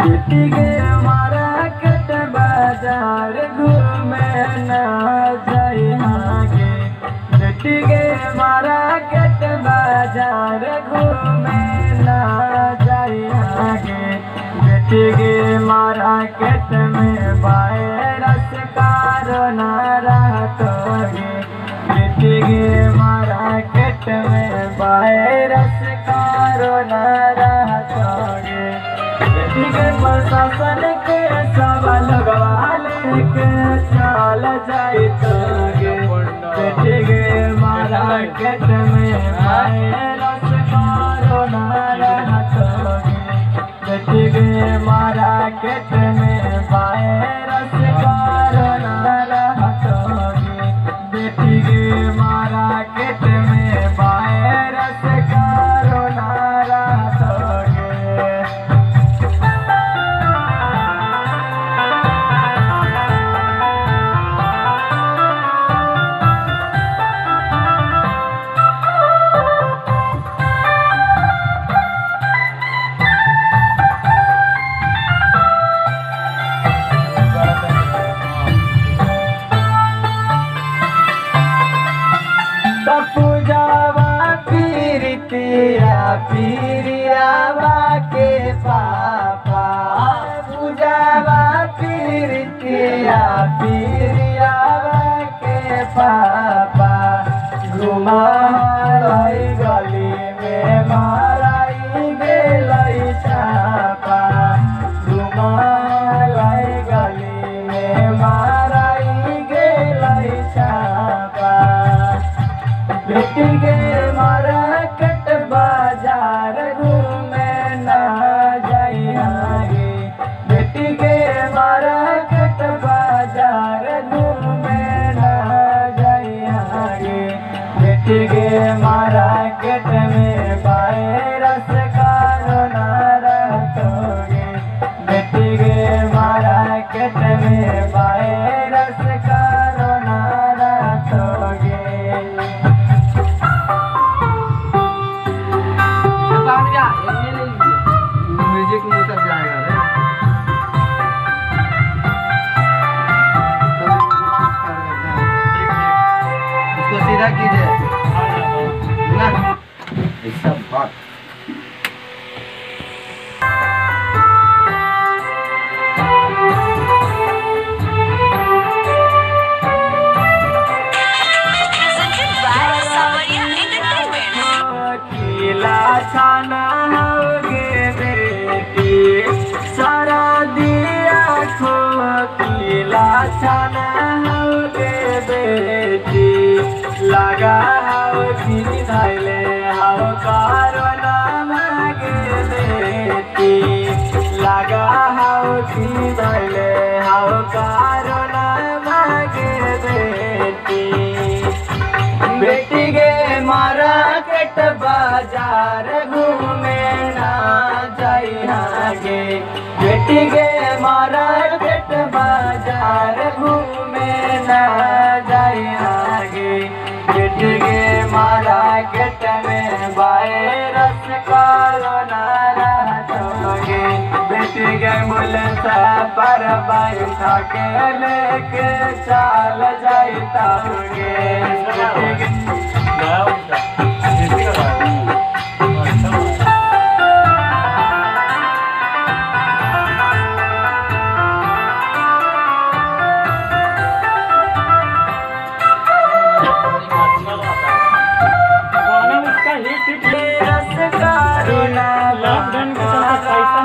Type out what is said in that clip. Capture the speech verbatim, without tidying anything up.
बेटी के मार्केट बाजार घूमे ना जाई आगे। बेटी के मार्केट बाजार घूमे ना जाई आगे। बेटी के मार्केट में वायरस कारोना रहतोगे। बेटी के मार्केट में वायरस कारोना रहतोगे। बेटी के प्रशासन के सवाल लेके चल जाइतोगे। बेटी के मार्केट में वायरस कारोना रहतोगे। बेटी के मार्केट में वायरस कारोना रहतोगे। बेटी के मार्केट में वायरस कारोना रहतोगे। पूजावा पीरितिया पीरियावा के पापा। पूजावा पीरितिया पीरियावा के पापा। घुमाई गली में माराई गेलई छापा। घुमाई गली में माराई गेलई छापा। बेटी के मार्केट बाजार घूमे ना जाई आगे। बेटी के मार्केट बाजार घूमे ना जाई आगे। बेटी के मार्केट में वायरस कारोना रहतोगे। बेटी के मार्केट में वायरस कारोना रहतोगे। म्यूजिक में सब जाएगा रे। इसको सीधा कीजिए ना ऐसा बात। छाना होगे बेटी सारा दिया खो किला। छाना होगे बेटी लगा हो कि धैले हो कारोना मांगे बेटी। लगा हो कि धैले हो कारोना मांगे बेटी। बेटी के मार्केट बाजार घूमे ना जाई आगे। बेटी के मार्केट बाजार घूमे ना जाई आगे। बेटी के मार्केट में वायरस कारोना रहतोगे। बेटी के एम्बुलेंस पर बैठा के लेके चल जाइतोगे। रस कारोना